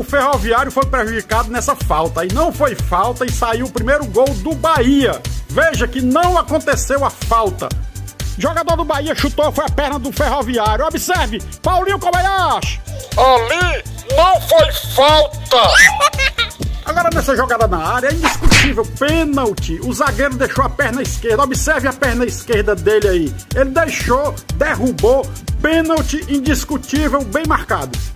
Ferroviário foi prejudicado nessa falta. E não foi falta e saiu o primeiro gol do Bahia. Veja que não aconteceu a falta. Jogador do Bahia chutou, foi a perna do Ferroviário. Observe, Paulinho Kobayashi. Ali não foi falta. Agora nessa jogada na área é indiscutível, pênalti. O zagueiro deixou a perna esquerda. Observe a perna esquerda dele aí. Ele deixou, derrubou, pênalti indiscutível, bem marcado.